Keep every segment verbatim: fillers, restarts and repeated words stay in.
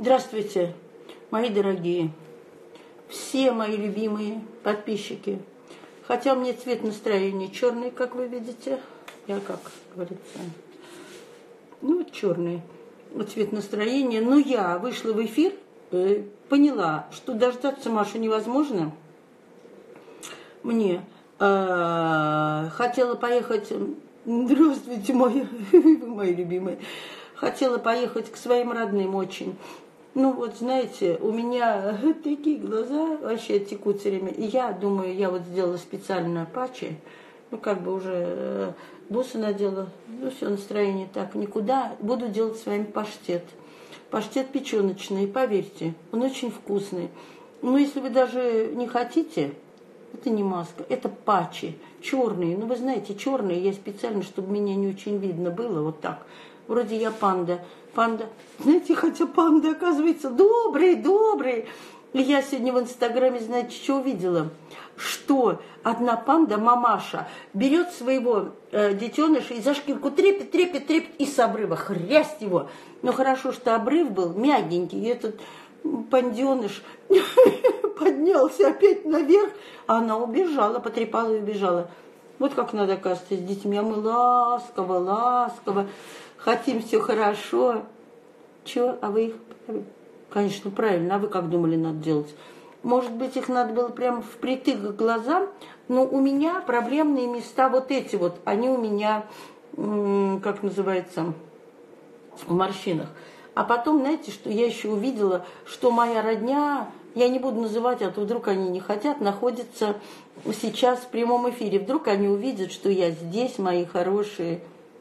Здравствуйте, мои дорогие, все мои любимые подписчики. Хотя у меня цвет настроения черный, как вы видите. Я, как говорится, ну вот черный цвет настроения. Но я вышла в эфир, поняла, что дождаться Машу невозможно. Мне э, хотела поехать... Здравствуйте, мои, мои любимые. Хотела поехать к своим родным очень. Ну вот, знаете, у меня такие глаза вообще текут все время. И я думаю, я вот сделала специально патчи. Ну, как бы уже бусы надела. Ну, все, настроение так, никуда. Буду делать с вами паштет. Паштет печеночный, поверьте, он очень вкусный. Но если вы даже не хотите, это не маска, это патчи. Черные. Ну, вы знаете, черные я специально, чтобы меня не очень видно было, вот так. Вроде я панда. Панда, знаете, хотя панда, оказывается, добрый, добрый. И я сегодня в Инстаграме, знаете, что увидела? Что одна панда, мамаша, берет своего э, детеныша и за шкирку трепет, трепет, трепет, и с обрыва хрясть его. Но хорошо, что обрыв был мягенький, и этот панденыш поднялся опять наверх, а она убежала, потрепала и убежала. Вот как надо, оказывается, с детьми. А мы ласково, ласково. Хотим все хорошо. Чего? А вы их... Конечно, правильно. А вы как думали, надо делать? Может быть, их надо было прямо впритык к глазам. Но у меня проблемные места вот эти вот. Они у меня, как называется, в морщинах. А потом, знаете, что я еще увидела, что моя родня, я не буду называть, а то вдруг они не хотят, находится сейчас в прямом эфире. Вдруг они увидят, что я здесь, мои хорошие.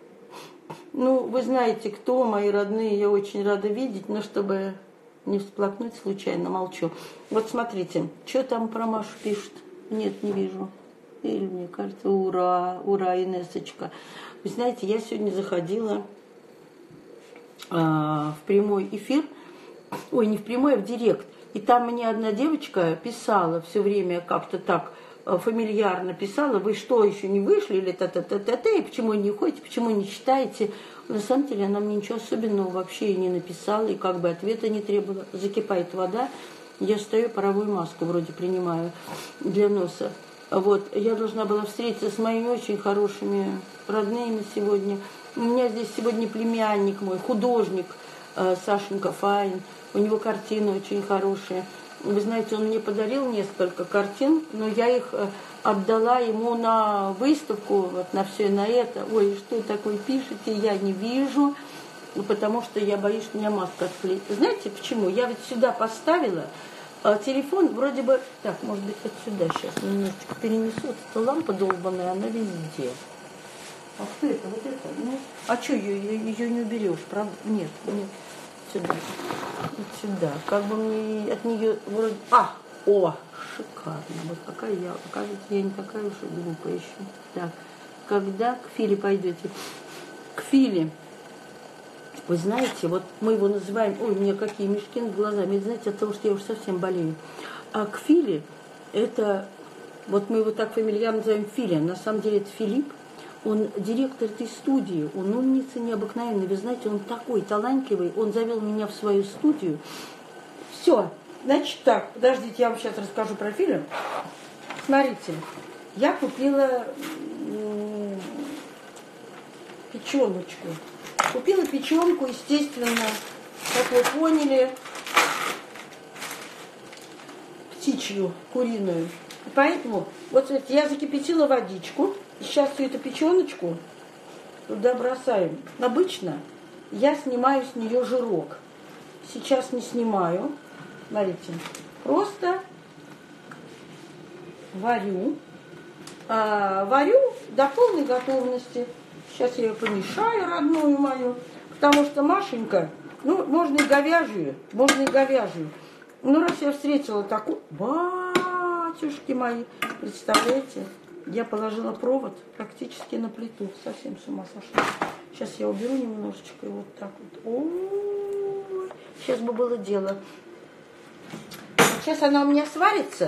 Ну, вы знаете, кто мои родные, я очень рада видеть, но чтобы не всплакнуть случайно, молчу. Вот смотрите, что там про Машу пишут? Нет, не вижу. Или мне кажется, ура, ура, Инессочка. Вы знаете, я сегодня заходила э, в прямой эфир, ой, не в прямой, а в директ. И там мне одна девочка писала все время как-то так, фамильярно писала, вы что, еще не вышли, или та-та-та-та-та, и почему не ходите, почему не читаете. На самом деле она мне ничего особенного вообще и не написала, и как бы ответа не требовала. Закипает вода, я стою, паровую маску вроде принимаю для носа. Вот, я должна была встретиться с моими очень хорошими родными сегодня. У меня здесь сегодня племянник мой, художник Сашенька Файн, у него картины очень хорошие. Вы знаете, он мне подарил несколько картин, но я их отдала ему на выставку, вот на все на это. Ой, что такое пишете, я не вижу, потому что я боюсь, что у меня маска отклеит. Знаете почему? Я ведь сюда поставила а телефон, вроде бы... Так, может быть, вот сюда сейчас немножечко перенесу. Вот эта лампа долбаная, она везде. А что это? Вот это? Ну, а что, ее, ее не уберешь, правда? Нет, нет. Сюда. Вот сюда. Как бы мне от нее вроде... А! О! Шикарно. Вот какая я... Оказывается, я не такая уж и глупая еще. Так. Когда к Филе пойдете? К Филе. Вы знаете, вот мы его называем... Ой, у меня какие мешки над глазами. Это, знаете, от того, что я уже совсем болею. А к Филе это... Вот мы его так фамильярно называем Филя. На самом деле это Филипп. Он директор этой студии, он умница необыкновенный. Вы знаете, он такой талантливый. Он завел меня в свою студию. Все. Значит так, подождите, я вам сейчас расскажу про фильм. Смотрите, я купила печеночку. Купила печенку, естественно, как вы поняли, птичью, куриную. Поэтому, вот смотрите, я закипятила водичку. Сейчас всю эту печеночку туда бросаем. Обычно я снимаю с нее жирок. Сейчас не снимаю. Смотрите. Просто варю. А, варю до полной готовности. Сейчас я ее помешаю, родную мою. Потому что Машенька, ну, можно и говяжью, можно и говяжью. Ну, раз я встретила такую... Батюшки мои, представляете? Я положила провод практически на плиту. Совсем с ума сошла. Сейчас я уберу немножечко и вот так вот. Ой, сейчас бы было дело. Сейчас она у меня сварится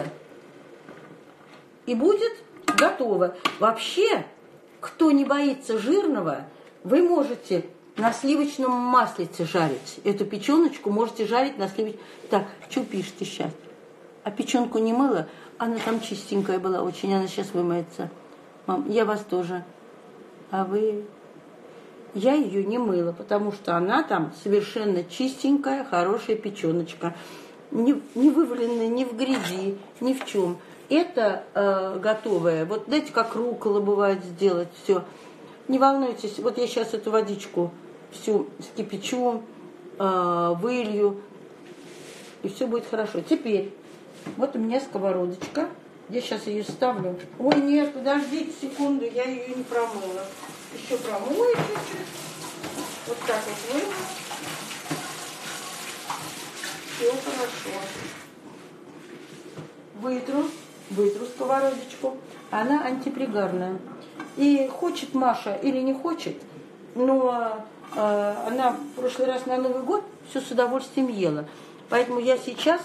и будет готова. Вообще, кто не боится жирного, вы можете на сливочном маслице жарить. Эту печеночку можете жарить на сливочном... Так, что пишете сейчас? А печенку не мыла? Она там чистенькая была очень, она сейчас вымоется. Мам, я вас тоже. А вы... Я ее не мыла, потому что она там совершенно чистенькая, хорошая печеночка. Не, не вываленная ни в грязи, ни в чем. Это э, готовое. Вот знаете, как руккола бывает сделать, все. Не волнуйтесь, вот я сейчас эту водичку всю скипячу, э, вылью, и все будет хорошо. Теперь, вот у меня сковородочка. Я сейчас ее ставлю. Ой, нет, подождите секунду, я ее не промыла. Еще промою чуть-чуть. Вот так вот мыла. Все хорошо. Вытру, вытру сковородочку. Она антипригарная. И хочет Маша или не хочет, но э, она в прошлый раз на Новый год все с удовольствием ела. Поэтому я сейчас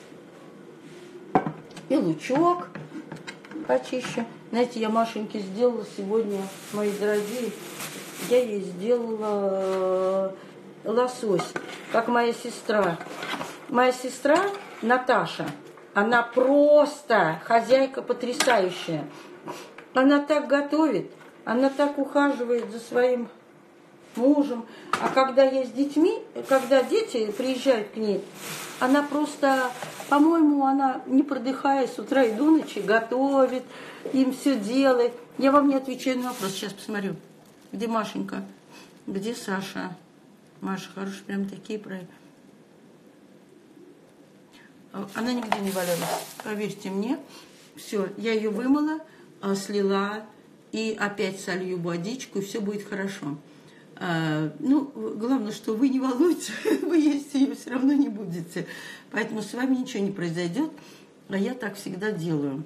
и лучок почище. Знаете, я Машеньке сделала сегодня, мои дорогие, я ей сделала лосось, как моя сестра. Моя сестра Наташа, она просто хозяйка потрясающая. Она так готовит, она так ухаживает за своим мужем. А когда я с детьми, когда дети приезжают к ней, она просто, по-моему, она, не продыхая, с утра и до ночи готовит, им все делает. Я вам не отвечаю на вопрос, сейчас посмотрю. Где Машенька? Где Саша? Маша, хорошие, прям такие проекты. Она нигде не валялась, поверьте мне. Все, я ее вымыла, слила и опять солью водичку, и все будет хорошо. А, ну, главное, что вы не волнуйтесь, вы есть ее все равно не будете. Поэтому с вами ничего не произойдет, а я так всегда делаю.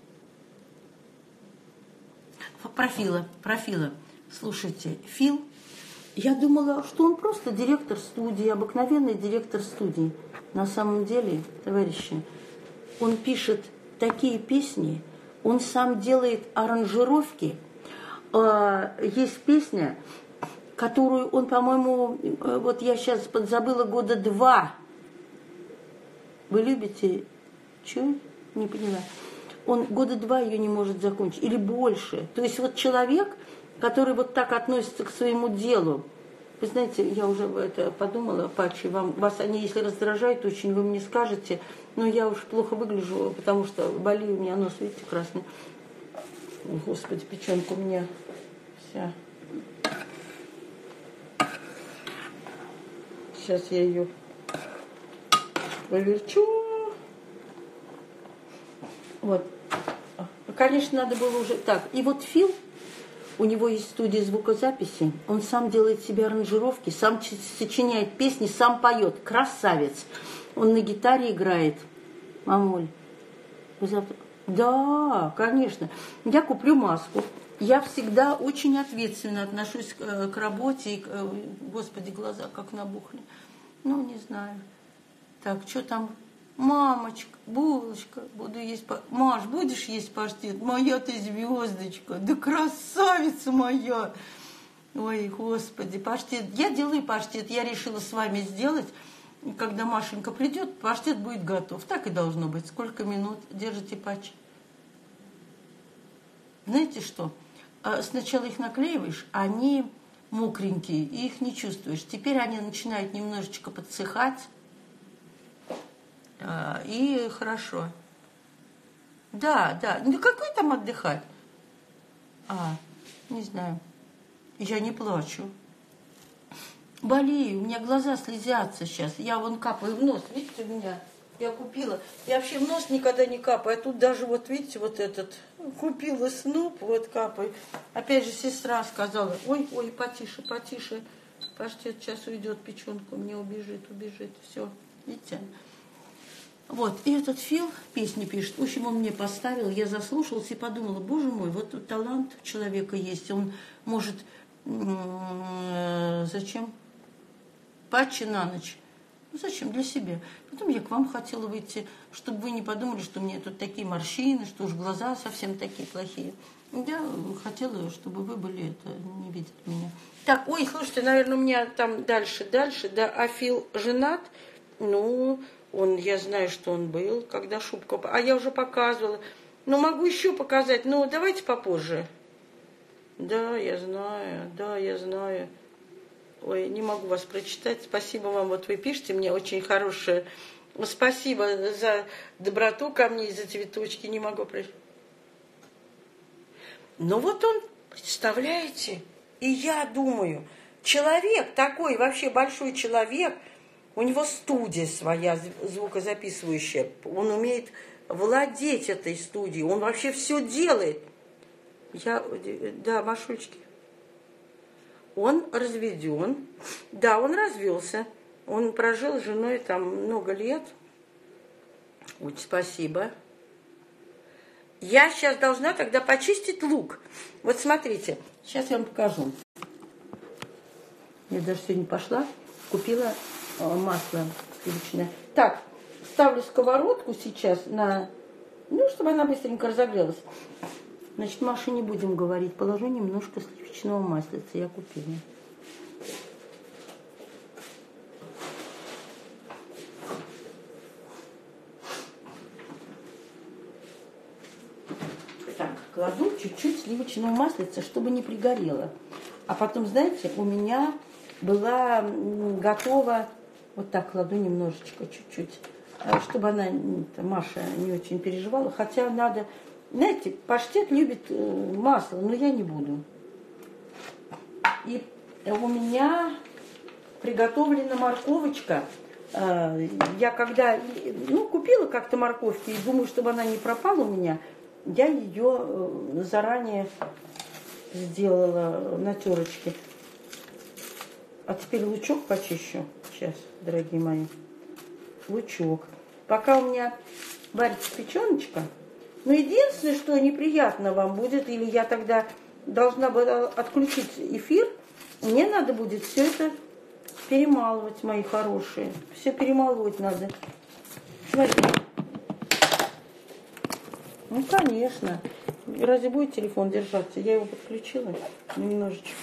Про Фила, про Фила. Слушайте, Фил, я думала, что он просто директор студии, обыкновенный директор студии. На самом деле, товарищи, он пишет такие песни, он сам делает аранжировки. Есть песня, которую он, по-моему, вот я сейчас подзабыла, года два. Вы любите? Чё? Не поняла. Он года два ее не может закончить, или больше. То есть вот человек, который вот так относится к своему делу. Вы знаете, я уже это подумала, Пачи, вам, вас они, если раздражают очень, вы мне скажете, но я уж плохо выгляжу, потому что болею, у меня нос, видите, красный. Господи, печенка у меня вся. Сейчас я ее поверчу. Вот. Конечно, надо было уже... Так, и вот Фил, у него есть студия звукозаписи, он сам делает себе аранжировки, сам сочиняет песни, сам поет. Красавец. Он на гитаре играет. Мамуль, вы завтра... Да, конечно. Я куплю маску. Я всегда очень ответственно отношусь к, к работе. И, Господи, глаза как набухли. Ну, не знаю. Так, что там? Мамочка, булочка, буду есть... Маш, будешь есть паштет? Моя ты звездочка. Да красавица моя. Ой, Господи, паштет. Я делаю паштет. Я решила с вами сделать. Когда Машенька придет, паштет будет готов. Так и должно быть. Сколько минут держите патч? Знаете что? Сначала их наклеиваешь, они мокренькие, и их не чувствуешь. Теперь они начинают немножечко подсыхать. И хорошо. Да, да. Ну какой там отдыхать? А, не знаю. Я не плачу. Болею, у меня глаза слезятся сейчас. Я вон капаю в нос, видите, у меня. Я купила. Я вообще в нос никогда не капаю. А тут даже вот, видите, вот этот. Купила Снуп, вот капаю. Опять же сестра сказала, ой, ой, потише, потише. Паштет сейчас уйдет, печенку мне убежит, убежит. Все, видите? Вот, и этот Фил песни пишет. В общем, он мне поставил, я заслушалась и подумала, боже мой, вот тут талант у человека есть. Он может... М-м, зачем? Патчи на ночь. Ну зачем? Для себя. Потом я к вам хотела выйти, чтобы вы не подумали, что у меня тут такие морщины, что уж глаза совсем такие плохие. Я хотела, чтобы вы были это, не видели меня. Так, ой, слушайте, наверное, у меня там дальше, дальше, да, а Фил женат? Ну, он, я знаю, что он был, когда шубка... А я уже показывала. Ну, могу еще показать, но давайте попозже. Да, я знаю, да, я знаю. Ой, не могу вас прочитать. Спасибо вам, вот вы пишете мне очень хорошее. Спасибо за доброту ко мне и за цветочки. Не могу прочитать. Ну вот он, представляете, и я думаю, человек такой, вообще большой человек, у него студия своя звукозаписывающая, он умеет владеть этой студией, он вообще все делает. Я, да, Машулечки. Он разведен, да, он развелся, он прожил с женой там много лет. Очень спасибо. Я сейчас должна тогда почистить лук. Вот смотрите, сейчас я вам покажу. Я даже сегодня пошла, купила э, масло сливочное. Так, ставлю сковородку сейчас на... Ну, чтобы она быстренько разогрелась. Значит, Маше не будем говорить. Положу немножко сливочного маслица. Я купила. Кладу чуть-чуть сливочного маслица, чтобы не пригорело. А потом, знаете, у меня была готова, вот так кладу немножечко, чуть-чуть, чтобы она, Маша, не очень переживала. Хотя надо, знаете, паштет любит масло, но я не буду. И у меня приготовлена морковочка. Я когда, ну, купила как-то морковки и думаю, чтобы она не пропала у меня, я ее заранее сделала на терочке. А теперь лучок почищу. Сейчас, дорогие мои. Лучок. Пока у меня варится печеночка. Но единственное, что неприятно вам будет, или я тогда должна была отключить эфир, мне надо будет все это перемалывать, мои хорошие. Все перемалывать надо. Смотрите. Ну, конечно. Разве будет телефон держаться? Я его подключила немножечко.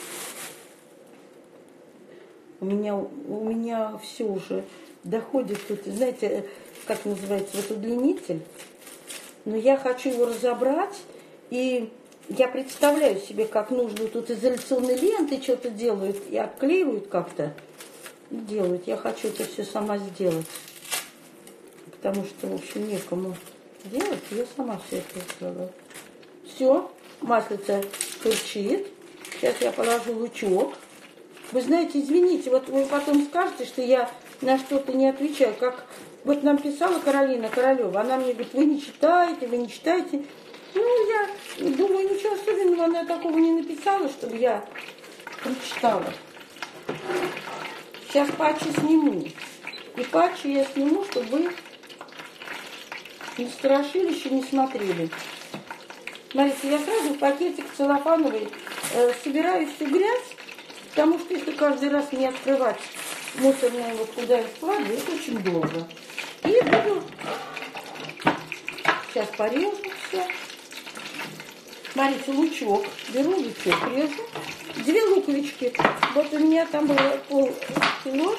У меня, у меня все уже доходит тут. Знаете, как называется, вот удлинитель. Но я хочу его разобрать. И я представляю себе, как нужно. Тут изоляционные ленты что-то делают и отклеивают как-то. Делают. Я хочу это все сама сделать. Потому что, в общем, некому делать, я сама все это сделала. Все, маслица турчит. Сейчас я положу лучок. Вы знаете, извините, вот вы потом скажете, что я на что-то не отвечаю. Как вот нам писала Каролина Королева, она мне говорит, вы не читаете, вы не читаете. Ну, я думаю, ничего особенного она такого не написала, чтобы я прочитала. Сейчас патчи сниму. И патчи я сниму, чтобы вы не страшилище не смотрели. Смотрите, я сразу в пакетик целлофановый э, собираю всю грязь, потому что если каждый раз не открывать мусорное, вот куда я складываю, это очень долго. И буду сейчас порежу все. Смотрите, лучок. Беру лучок, режу. Две луковички. Вот у меня там было полкило.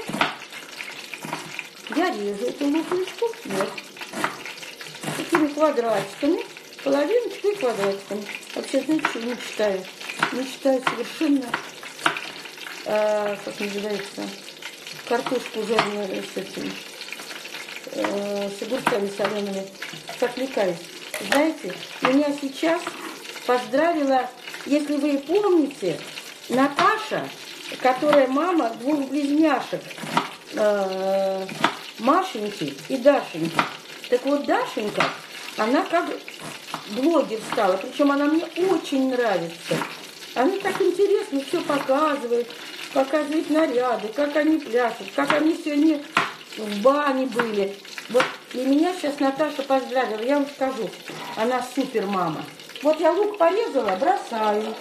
Я режу эту луковичку. Вот. Такими квадратиками, половиночку и квадратиками. Вообще, знаете, что не читаю? Не читаю совершенно, а, как называется, картошку жареную с этим, а, с огурцами солеными. Отвлекаюсь. Знаете, меня сейчас поздравила, если вы помните, Наташа, которая мама двух близняшек, а, Машеньки и Дашеньки. Так вот, Дашенька, она как блогер стала, причем она мне очень нравится. Она так интересно все показывает, показывает наряды, как они пляшут, как они сегодня в бане были. Вот и меня сейчас Наташа поздравила, я вам скажу, она супер мама. Вот я лук порезала, бросаю.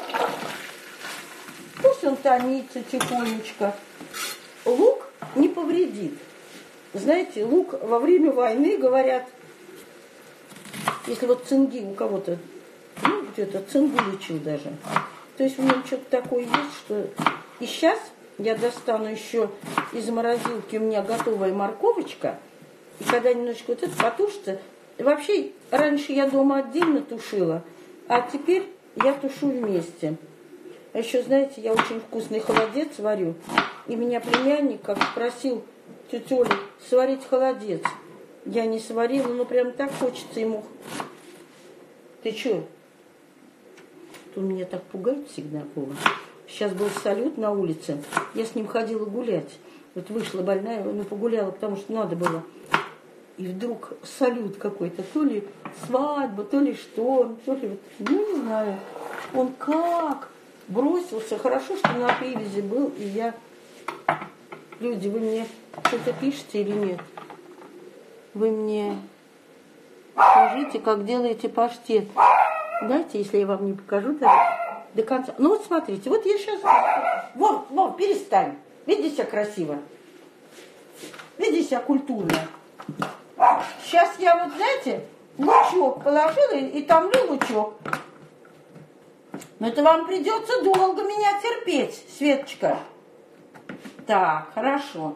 Пусть он томится тихонечко. Лук не повредит. Знаете, лук во время войны, говорят, если вот цинги у кого-то, ну, где-то цингу лечил даже. То есть в нем что-то такое есть, что... И сейчас я достану еще из морозилки, у меня готовая морковочка, и когда немножечко вот это потушится... Вообще, раньше я дома отдельно тушила, а теперь я тушу вместе. А еще, знаете, я очень вкусный холодец варю, и меня племянник как просил тетю Олю сварить холодец. Я не сварила, но прям так хочется ему. Ты что? Он меня так пугает всегда, Вова. Сейчас был салют на улице, я с ним ходила гулять. Вот вышла больная, ну погуляла, потому что надо было. И вдруг салют какой-то, то ли свадьба, то ли что, то ли, ну не знаю. Он как бросился, хорошо, что на привязи был, и я... Люди, вы мне что-то пишете или нет? Вы мне скажите, как делаете паштет. Знаете, если я вам не покажу до, до конца. Ну вот смотрите, вот я сейчас... Вов, Вов, перестань. Веди себя красиво. Веди себя культурно. Сейчас я вот, знаете, лучок положила и, и томлю лучок. Но это вам придется долго меня терпеть, Светочка. Так, хорошо.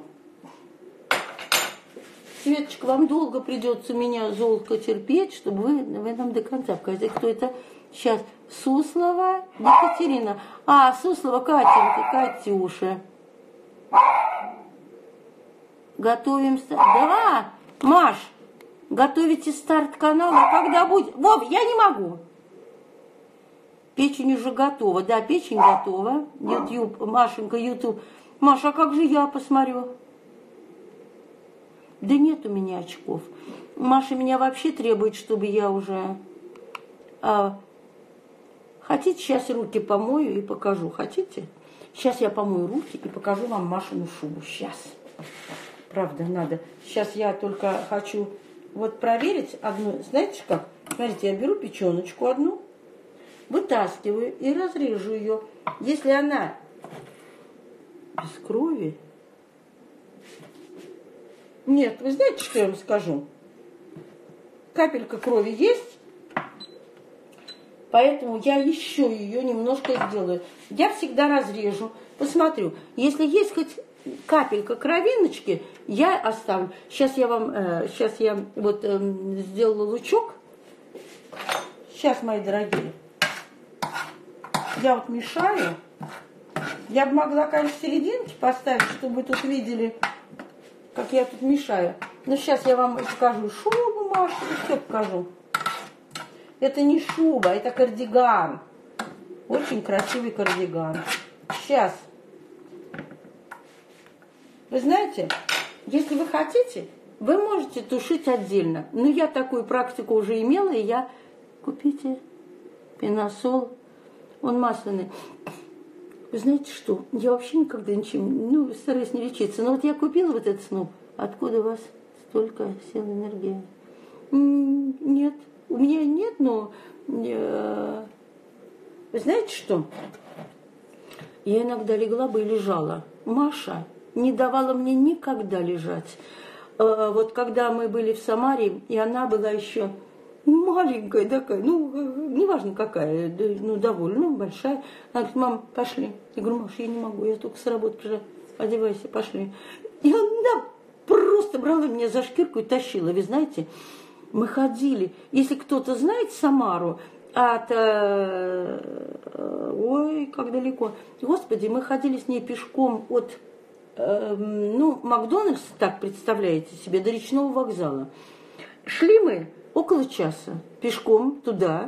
Светочка, вам долго придется меня, золко, терпеть, чтобы вы в этом до конца показали. Кто это сейчас? Суслова Екатерина. А, Суслова Катенька, Катюша. Готовим... Да, Маш, готовите старт канала, когда будет... Вов, я не могу. Печень уже готова. Да, печень готова. YouTube, Машенька, YouTube. Маша, а как же я посмотрю? Да нет у меня очков. Маша меня вообще требует, чтобы я уже... А, хотите, сейчас руки помою и покажу? Хотите? Сейчас я помою руки и покажу вам Машину шубу. Сейчас. Правда, надо. Сейчас я только хочу вот проверить одну. Знаете как? Смотрите, я беру печеночку одну, вытаскиваю и разрежу ее. Если она без крови... Нет, вы знаете, что я вам скажу? Капелька крови есть, поэтому я еще ее немножко сделаю. Я всегда разрежу, посмотрю. Если есть хоть капелька кровиночки, я оставлю. Сейчас я вам, э, сейчас я вот э, сделала лучок. Сейчас, мои дорогие, я вот мешаю. Я бы могла, конечно, серединки поставить, чтобы вы тут видели, как я тут мешаю. Но сейчас я вам покажу шубу, Маша, и все покажу. Это не шуба, это кардиган. Очень красивый кардиган. Сейчас. Вы знаете, если вы хотите, вы можете тушить отдельно. Но я такую практику уже имела, и я... Купите пеносол, он масляный. Вы знаете что, я вообще никогда ничем, ну, стараюсь не лечиться. Но вот я купила вот этот сноп. Откуда у вас столько сил, энергии? Нет, у меня нет, но... Вы знаете что? Я иногда легла бы и лежала. Маша не давала мне никогда лежать. Вот когда мы были в Самаре, и она была еще маленькая такая, ну, неважно какая, ну, довольно большая. Она говорит: мам, пошли. Я говорю: Маша, я не могу, я только с работы пришла. Одевайся, пошли. И она просто брала меня за шкирку и тащила. Вы знаете, мы ходили. Если кто-то знает Самару, от... Ой, как далеко. Господи, мы ходили с ней пешком от... Ну, Макдональдс, так представляете себе, до речного вокзала. Шли мы около часа пешком туда.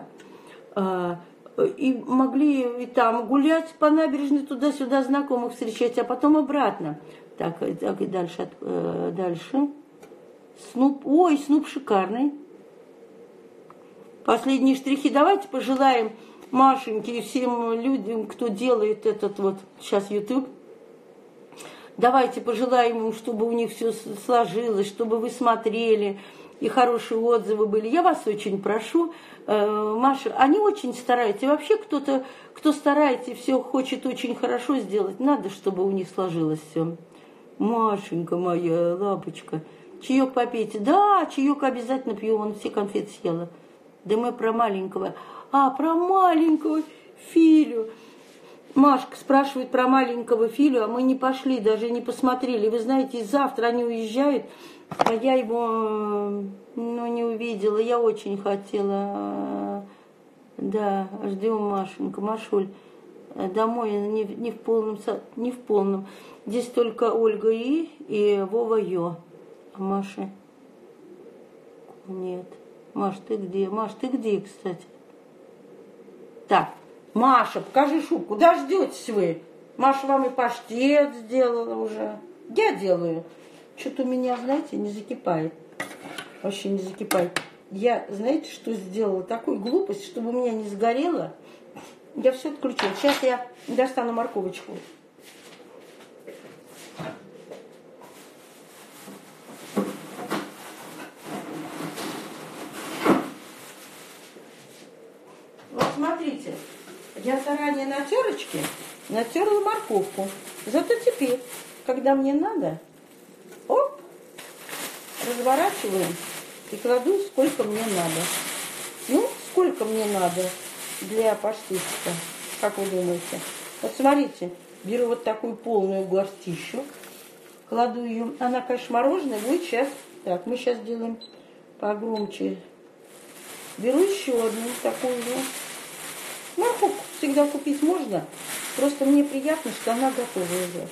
И могли и там гулять по набережной, туда-сюда знакомых встречать, а потом обратно. Так, так и дальше. Дальше. Снуп. Ой, Снуп шикарный. Последние штрихи. Давайте пожелаем Машеньке и всем людям, кто делает этот вот сейчас YouTube. Давайте пожелаем им, чтобы у них все сложилось, чтобы вы смотрели и хорошие отзывы были. Я вас очень прошу, Маша, они очень стараются. И вообще кто-то, кто старается и все хочет очень хорошо сделать, надо, чтобы у них сложилось все. Машенька моя, лапочка. чаек попейте. Да, чаек обязательно пью, он все конфеты съела. Да мы про маленького. А, про маленького Филю. Машка спрашивает про маленького Филю, а мы не пошли, даже не посмотрели. Вы знаете, завтра они уезжают, а я его, ну, не увидела. Я очень хотела. Да, ждем Машенька, Машуль. Домой не, не в полном, не в полном. Здесь только Ольга И и Вова Ё. А Маша? Нет. Маш, ты где? Маш, ты где, кстати? Так. Маша, покажи шубку. Куда ждетесь вы? Маша вам и паштет сделала уже. Я делаю. Что-то у меня, знаете, не закипает. Вообще не закипает. Я, знаете, что сделала? Такую глупость, чтобы у меня не сгорело. Я все отключила. Сейчас я достану морковочку. Вот смотрите. Я заранее на терочке натерла морковку. Зато теперь, когда мне надо, оп, разворачиваю и кладу, сколько мне надо. Ну, сколько мне надо для паштетика, как вы думаете? Вот смотрите, беру вот такую полную горстищу, кладу ее. Она, конечно, мороженая будет сейчас. Так, мы сейчас делаем погромче. Беру еще одну такую же. Морковку всегда купить можно, просто мне приятно, что она готова уже.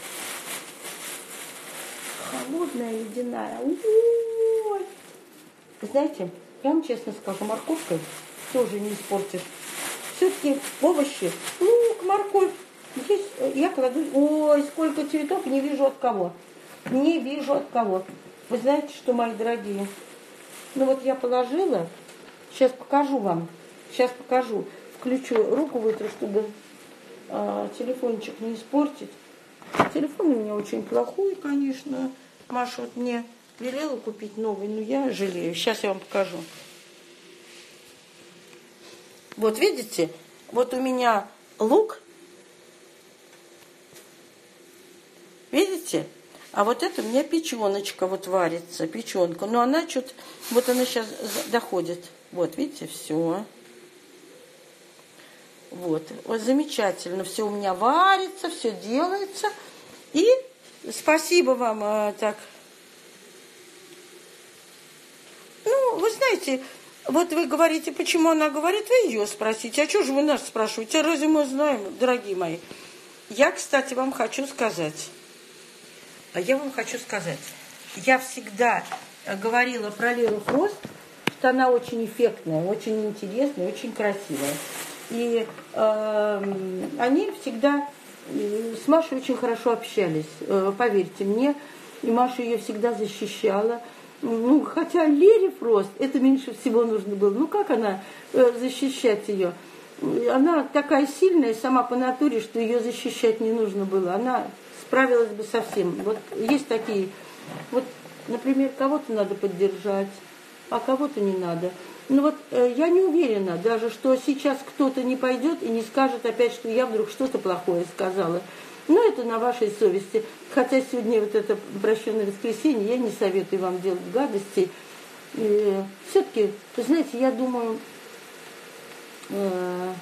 Холодная, ледяная. Ой. Знаете, я вам честно скажу, морковкой тоже не испортишь. Все-таки овощи, лук, морковь. Здесь я кладу, ой, сколько цветов, не вижу от кого. Не вижу от кого. Вы знаете, что, мои дорогие, ну вот я положила, сейчас покажу вам, сейчас покажу. Включу, руку вытру, чтобы а, телефончик не испортить. Телефон у меня очень плохой, конечно. Маша вот мне велела купить новый, но я жалею. Сейчас я вам покажу. Вот видите, вот у меня лук. Видите? А вот это у меня печеночка вот варится, печенка. Но она что-то, вот она сейчас доходит. Вот, видите, все. Вот, вот замечательно, все у меня варится, все делается. И спасибо вам, а, так. Ну, вы знаете, вот вы говорите, почему она говорит, вы ее спросите. А что же вы нас спрашиваете? Разве мы знаем, дорогие мои? Я, кстати, вам хочу сказать. А я вам хочу сказать. Я всегда говорила про Леру Фрост, что она очень эффектная, очень интересная, очень красивая. И э, они всегда с Машей очень хорошо общались, э, поверьте мне. И Маша ее всегда защищала. Ну, хотя Лере Фрост это меньше всего нужно было. Ну, как она э, защищать ее? Она такая сильная сама по натуре, что ее защищать не нужно было. Она справилась бы со всем. Вот есть такие, вот, например, кого-то надо поддержать, а кого-то не надо. Ну вот э, я не уверена даже, что сейчас кто-то не пойдет и не скажет опять, что я вдруг что-то плохое сказала. Но это на вашей совести. Хотя сегодня вот это прощенное воскресенье, я не советую вам делать гадости. Э, все-таки, вы знаете, я думаю, э,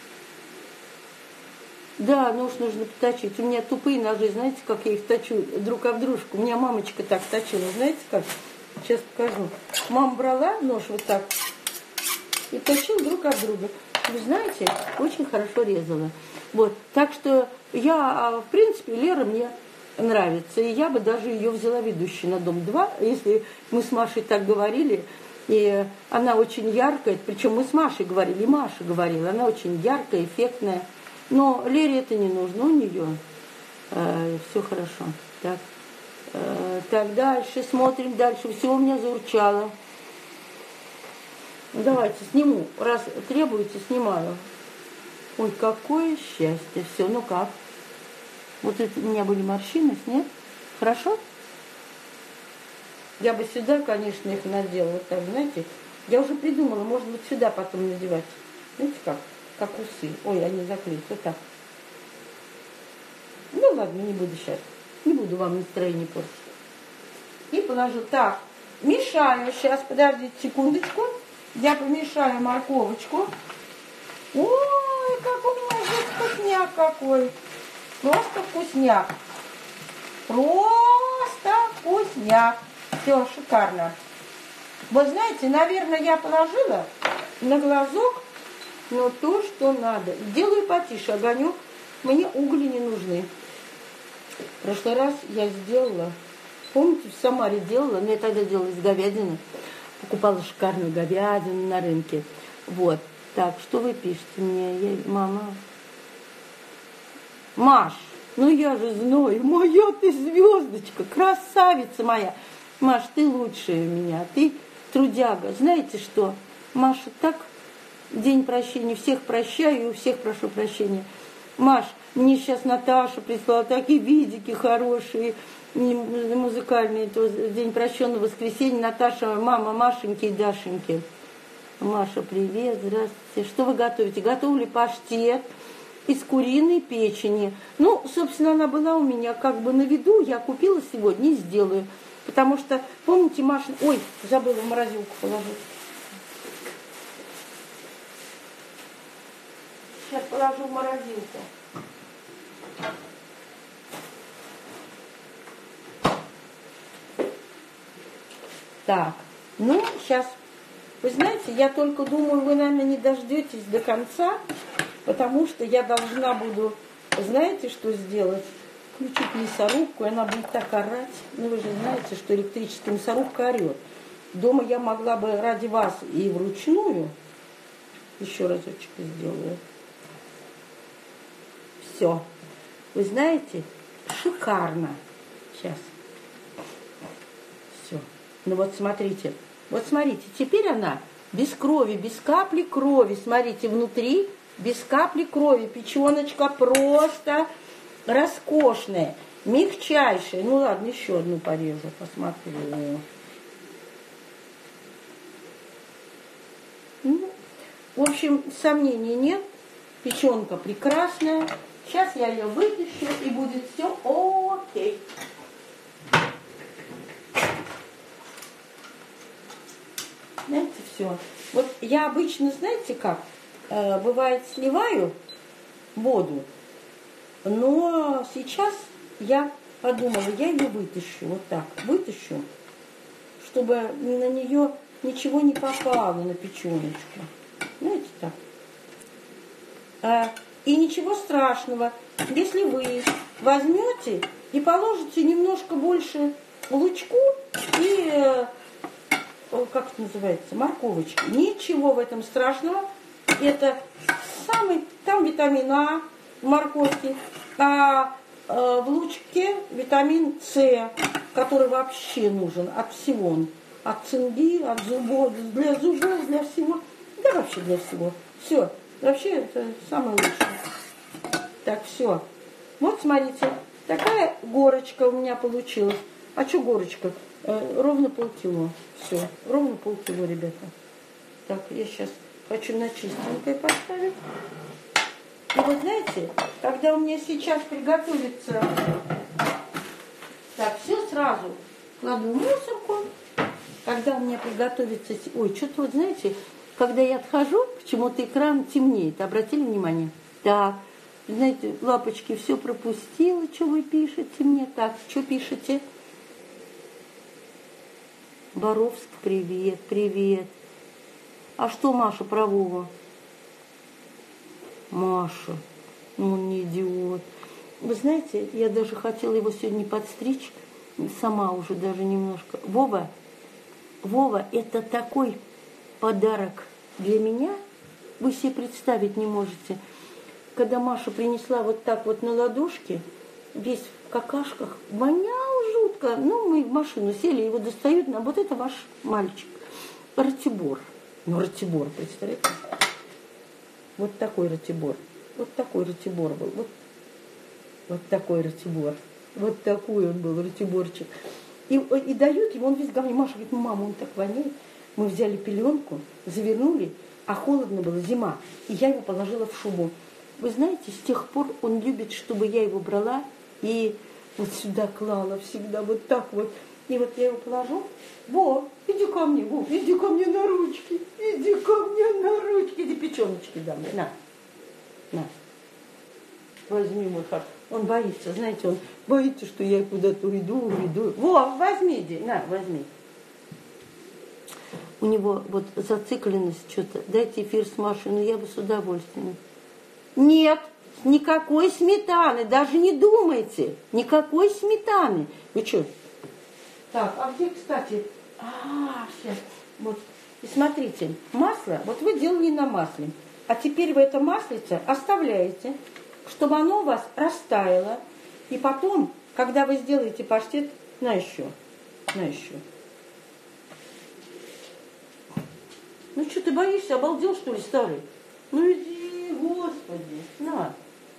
да, нож нужно поточить. У меня тупые ножи, знаете, как я их точу друг об дружку. У меня мамочка так точила, знаете как? Сейчас покажу. Мама брала нож вот так и точил друг от друга. Вы знаете, очень хорошо резала. Вот. Так что я, в принципе, Лера мне нравится. И я бы даже ее взяла ведущей на Дом-два, если мы с Машей так говорили. И она очень яркая, причем мы с Машей говорили, и Маша говорила, она очень яркая, эффектная. Но Лере это не нужно, у нее э, все хорошо. Так. Так, дальше, смотрим дальше. Все у меня заурчало. Давайте сниму. Раз требуете, снимаю. Ой, какое счастье. Все, ну как? Вот это у меня были морщины, нет? Хорошо? Я бы сюда, конечно, их надела. Вот так, знаете. Я уже придумала, может быть, сюда потом надевать. Знаете как? Как усы. Ой, они заклеить. Вот так. Ну ладно, не буду сейчас. Не буду вам настроение портить. И положу так. мешаю сейчас, подождите секундочку. Я помешаю морковочку. Ой, как у меня здесь вкусняк какой. Просто вкусняк. Просто вкусняк. Все, шикарно. Вот знаете, наверное, я положила на глазок, но то, что надо. Делаю потише огонек. Мне угли не нужны. В прошлый раз я сделала, помните, в Самаре делала, но я тогда делала из говядины. Покупала шикарную говядину на рынке. Вот. Так, что вы пишете мне? Я, мама. Маш, ну я же знаю, моя ты звездочка, красавица моя. Маш, ты лучшая меня, ты трудяга. Знаете что, Маша, так, день прощения, всех прощаю и у всех прошу прощения. Маш, мне сейчас Наташа прислала такие видики хорошие, музыкальные, то день прощенного воскресенья. Наташа, мама Машеньки и Дашеньки. Маша, привет, здравствуйте. Что вы готовите? Готовлю паштет из куриной печени. Ну, собственно, она была у меня как бы на виду. Я купила сегодня и сделаю. Потому что, помните, Маша... Ой, забыла в морозилку положить. Сейчас положу в морозилку. Так, ну, сейчас... Вы знаете, я только думаю, вы, наверное, не дождетесь до конца, потому что я должна буду, знаете, что сделать? Включить мясорубку, и она будет так орать. Ну, вы же знаете, что электрическая мясорубка орет. Дома я могла бы ради вас и вручную. Еще разочек сделаю. Все. Вы знаете, шикарно. Сейчас. Все. Ну вот смотрите. Вот смотрите, теперь она без крови, без капли крови. Смотрите, внутри без капли крови. Печеночка просто роскошная, мягчайшая. Ну ладно, еще одну порежу, посмотрю. Ну, в общем, сомнений нет. Печенка прекрасная. Сейчас я ее вытащу, и будет все окей. Знаете, все. Вот я обычно, знаете как, э, бывает, сливаю воду, но сейчас я подумала, я ее вытащу, вот так, вытащу, чтобы на нее ничего не попало, на печеночку. Знаете, так. А, и ничего страшного, если вы возьмете и положите немножко больше лучку и... Э, как это называется, морковочки. Ничего в этом страшного. Это самый, там витамин А в морковке, а э, в лучке витамин С, который вообще нужен от всего. От цинги, от зубов, для зубов, для всего. Да вообще для всего. Все. Вообще это самое лучшее. Так, все. Вот смотрите, такая горочка у меня получилась. А что горочка? Э, ровно полкило. Все, ровно полкило, ребята. Так, я сейчас хочу на чистенькое поставить. И вы знаете, когда у меня сейчас приготовится... Так, все сразу кладу в мусорку. Когда у меня приготовится... Ой, что-то вот, знаете, когда я отхожу, почему-то экран темнеет. Обратили внимание? Так, знаете, лапочки, все пропустила, что вы пишете мне. Так, что пишете? Боровск, привет, привет. А что Маша про Вову? Маша, ну он не идиот. Вы знаете, я даже хотела его сегодня подстричь, сама уже даже немножко. Вова, Вова, это такой подарок для меня, вы себе представить не можете. Когда Маша принесла вот так вот на ладошке, весь в какашках, вонял жутко. Ну, мы в машину сели, его достают, а вот это ваш мальчик. Ратибор. Ну, Ратибор, представляете? Вот такой Ратибор. Вот такой Ратибор был. Вот, вот такой Ратибор. Вот такой он был, Ратиборчик. И, и дают ему, он весь говнит. Маша говорит, ну, мама, он так воняет. Мы взяли пеленку, завернули, а холодно было, зима. И я его положила в шубу. Вы знаете, с тех пор он любит, чтобы я его брала и вот сюда клала всегда, вот так вот. И вот я его положу. Во, иди ко мне, Во, иди ко мне на ручки. Иди ко мне на ручки. Иди печеночки дам. На, на. Возьми мой хат. Он боится, знаете, он боится, что я куда-то уйду, уйду. Во, возьми, иди, на, возьми. У него вот зацикленность что-то. Дайте эфир с Машей, но я бы с удовольствием. Нет, никакой сметаны, даже не думайте. Никакой сметаны. Вы что? Так, а где, кстати? А, сейчас. Вот. И смотрите, масло, вот вы делали на масле. А теперь вы это маслице оставляете, чтобы оно у вас растаяло. И потом, когда вы сделаете паштет, на еще, на еще. Ну что ты боишься, обалдел, что ли, старый? Ну иди, Господи, на.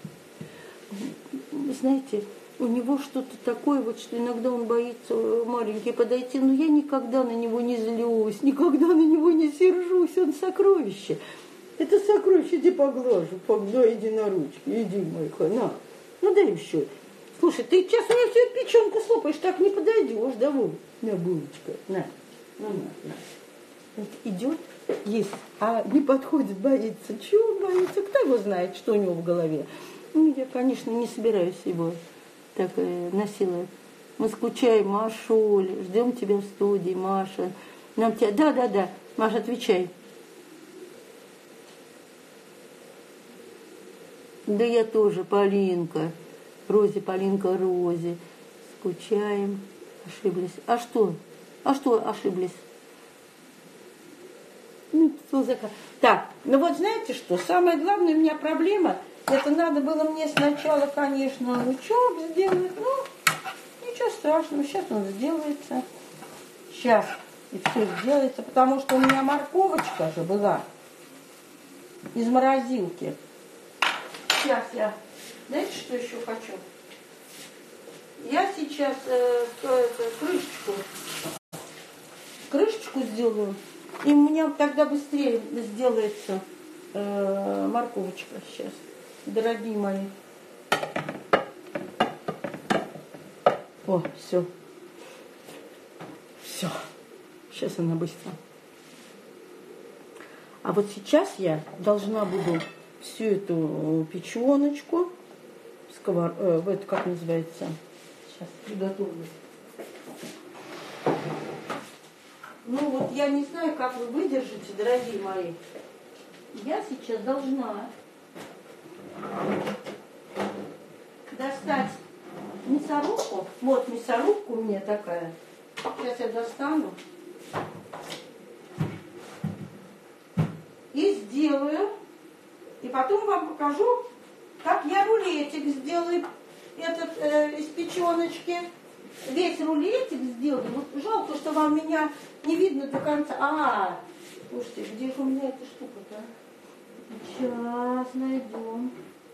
Вы знаете, у него что-то такое, вот, что иногда он боится маленький подойти, но я никогда на него не злюсь, никогда на него не сержусь, он сокровище. Это сокровище, иди поглажу, да, иди на ручки, иди, Майка, на. Ну дай еще. Слушай, ты сейчас у меня всю печенку слопаешь, так не подойдешь, да, вон, на, булочка, на, ну, на, на. Вот идет, есть, а не подходит, боится. Чего он боится? Кто его знает, что у него в голове? Ну, я, конечно, не собираюсь его так э, насиловать. Мы скучаем, Машуля, ждем тебя в студии, Маша. Нам тебя... Да, да, да, Маша, отвечай. Да я тоже, Полинка. Розе, Полинка, Розе. Скучаем. Ошиблись. А что? А что ошиблись? Так, ну вот знаете что? Самая главная у меня проблема, это надо было мне сначала, конечно, лучок сделать. Ну, ничего страшного, сейчас он сделается. Сейчас и все сделается, потому что у меня морковочка же была из морозилки. Сейчас я, знаете, что еще хочу? Я сейчас э, крышечку, крышечку сделаю, и у меня тогда быстрее сделается э, морковочка сейчас, дорогие мои. О, все. Все. Сейчас она быстро. А вот сейчас я должна буду всю эту печеночку, сковор... э, это как называется, сейчас приготовлю. Ну вот я не знаю, как вы выдержите, дорогие мои. Я сейчас должна достать мясорубку. Вот мясорубка у меня такая. Сейчас я достану. И сделаю. И потом вам покажу, как я рулетик сделаю этот э, из печеночки. Весь рулетик сделаю. Вот жалко, что вам меня не видно до конца. А, слушайте, где же у меня эта штука-то? Сейчас найдем.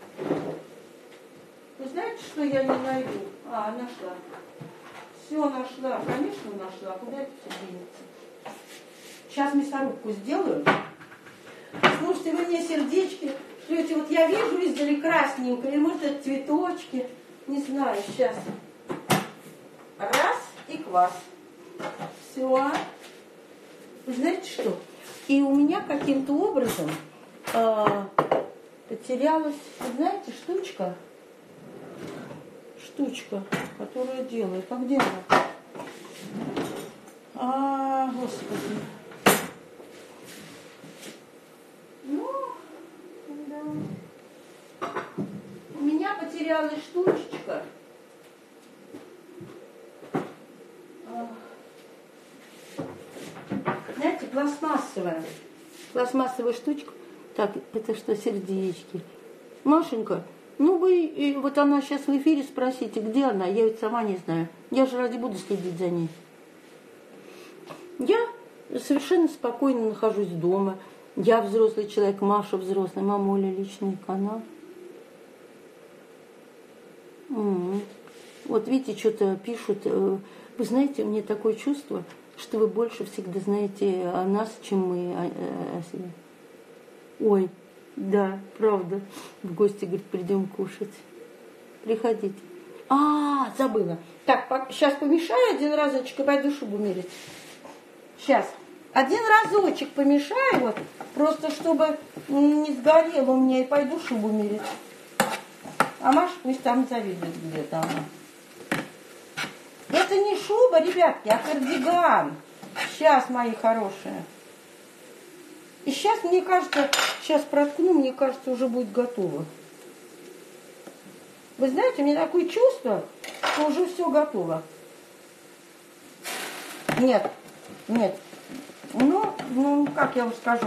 Вы знаете, что я не найду? А, нашла. Все нашла. Конечно, нашла. Куда это все денется? Сейчас мясорубку сделаю. Слушайте, вы мне сердечки шлете. Вот я вижу издали красненькое, или может это цветочки. Не знаю, сейчас. Раз и квас. Все. Вы знаете что? И у меня каким-то образом э, потерялась, вы знаете, штучка. Штучка, которую делаю. А где она? А, Господи. Ну, да. У меня потерялась штучечка. Знаете, пластмассовая. Пластмассовая штучка. Так, это что, сердечки? Машенька, ну вы, и вот она сейчас в эфире, спросите, где она? Я ведь сама не знаю. Я же ради буду следить за ней. Я совершенно спокойно нахожусь дома. Я взрослый человек, Маша взрослая, мамуля, личный канал. М-м. Вот видите, что-то пишут. Вы знаете, у меня такое чувство, что вы больше всегда знаете о нас, чем мы о, о себе. Ой, да, правда. В гости, говорит, придем кушать. Приходите. А, забыла. Так, сейчас помешаю один разочек и пойду шубу мерить. Сейчас. Один разочек помешаю, вот, просто чтобы не сгорело у меня, и пойду шубу мерить. А Маша пусть там завидует где-то она. Это не шуба, ребятки, а кардиган. Сейчас, мои хорошие. И сейчас, мне кажется, сейчас проткну, мне кажется, уже будет готово. Вы знаете, у меня такое чувство, что уже все готово. Нет, нет. Ну, ну, как я вам скажу.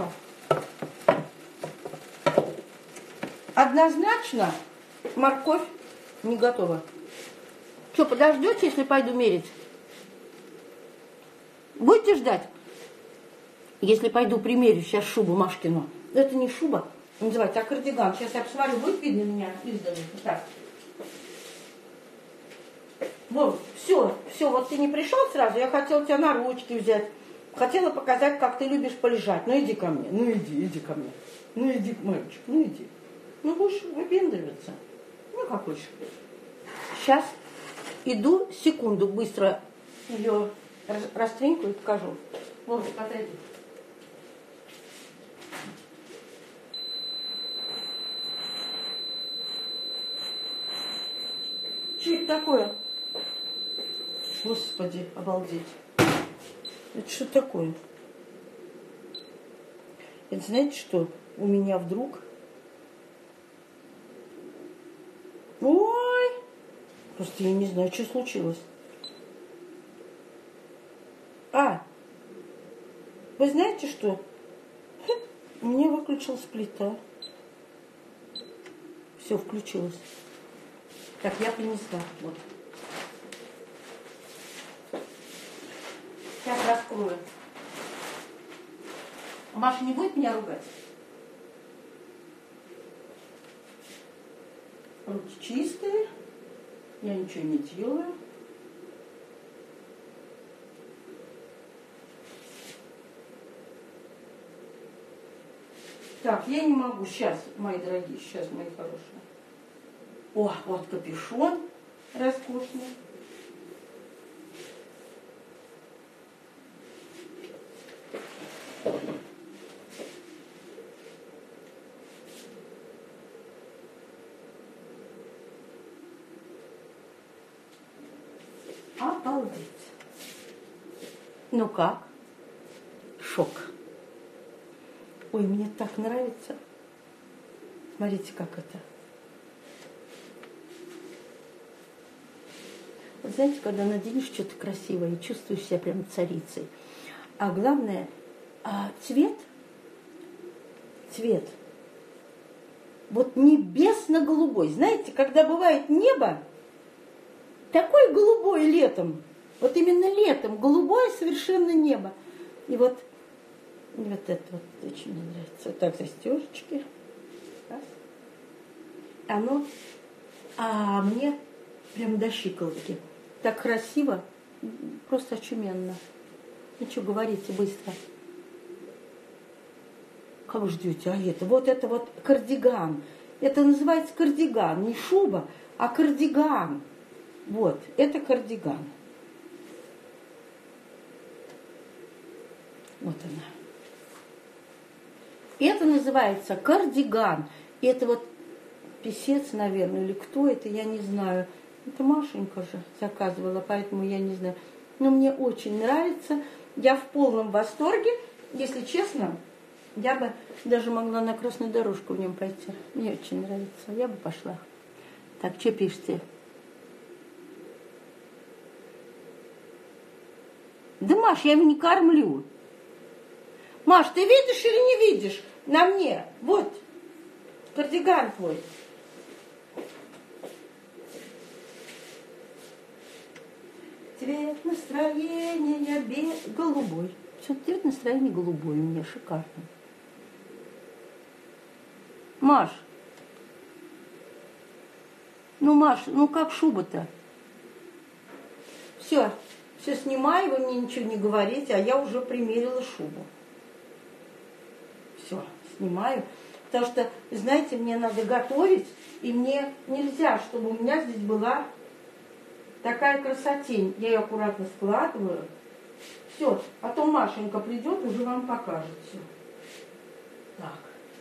Однозначно морковь не готова. Что, подождете, если пойду мерить? Будете ждать? Если пойду примерю сейчас шубу Машкину. Это не шуба, называется, а кардиган. Сейчас я посмотрю, будет видно меня издали. Так. Вот, все, все, вот ты не пришел сразу, я хотела тебя на ручки взять. Хотела показать, как ты любишь полежать. Ну иди ко мне, ну иди, иди ко мне. Ну иди, мальчик, ну иди. Ну будешь выпендриваться. Ну как хочешь. Сейчас иду, секунду, быстро ее растринкаю и покажу. Вот, подойди. Что это такое? Господи, обалдеть. Это что такое? Это знаете что? У меня вдруг... Ой! Просто я не знаю, что случилось. А! Вы знаете что? У меня выключилась плита. Все, включилось. Так, я принесла. Вот. Сейчас раскрою. Маша не будет меня ругать? Руки чистые. Я ничего не делаю. Так, я не могу. Сейчас, мои дорогие, сейчас, мои хорошие. О, вот капюшон роскошный. Обалдеть. Ну как? Шок. Ой, мне так нравится. Смотрите, как это. Вот знаете, когда наденешь что-то красивое и чувствуешь себя прям царицей. А главное, а цвет, цвет, вот небесно-голубой. Знаете, когда бывает небо, такое голубое летом, вот именно летом, голубое совершенно небо. И вот, и вот это вот очень мне нравится. Вот так застежечки. Раз. Оно, а мне прям до щиколотки. Так красиво, просто очуменно. Ну что, говорите быстро. Как ждете? А это? Вот это вот кардиган. Это называется кардиган. Не шуба, а кардиган. Вот, это кардиган. Вот она. Это называется кардиган. И это вот писец, наверное, или кто это, я не знаю. Это Машенька же заказывала, поэтому я не знаю. Но мне очень нравится. Я в полном восторге. Если честно, я бы даже могла на красную дорожку в нем пойти. Мне очень нравится. Я бы пошла. Так, что пишете? Да, Маш, я его не кормлю. Маш, ты видишь или не видишь? На мне. Вот. Кардиган твой. Цвет настроения бе... голубой. Все, цвет настроения голубой у меня, шикарно. Маш. Ну, Маш, ну как шуба-то? Все, все снимаю, вы мне ничего не говорите, а я уже примерила шубу. Все, снимаю. Потому что, знаете, мне надо готовить, и мне нельзя, чтобы у меня здесь была Такая красотень. Я ее аккуратно складываю. Все, потом Машенька придет, уже вам покажет все. Так.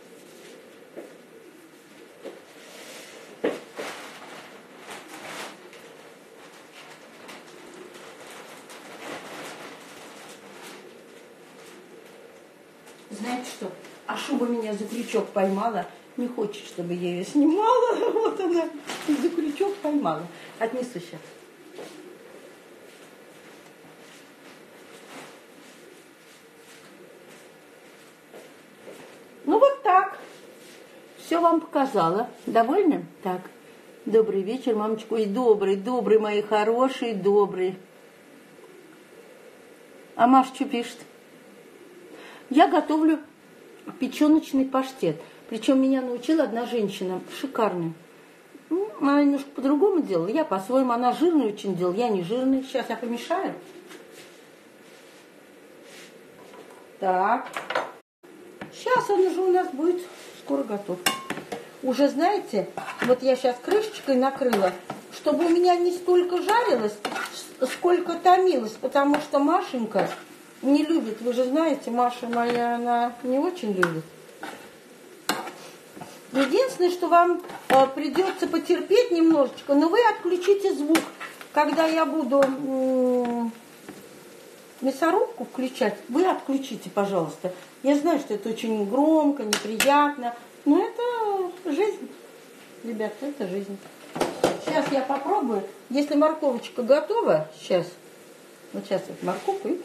Знаете что? А шуба меня за крючок поймала. Не хочет, чтобы я ее снимала. Вот она за крючок поймала. Отнесу сейчас. Ну вот так. Все вам показала. Довольны? Так. Добрый вечер, мамочка. Ой, добрый, добрый, мои хорошие, добрый. А Маша что пишет? Я готовлю печеночный паштет. Причем меня научила одна женщина, шикарная. Ну, она немножко по-другому делала. Я по-своему, она жирную очень делала, я не жирный. Сейчас я помешаю. Так. Сейчас он уже у нас будет скоро готов. Уже, знаете, вот я сейчас крышечкой накрыла, чтобы у меня не столько жарилось, сколько томилось, потому что Машенька не любит. Вы же знаете, Маша моя, она не очень любит. Единственное, что вам э, придется потерпеть немножечко, но вы отключите звук, когда я буду э, мясорубку включать, вы отключите, пожалуйста. Я знаю, что это очень громко, неприятно, но это жизнь, ребята, это жизнь. Сейчас я попробую, если морковочка готова, сейчас, вот сейчас вот морковку, видите?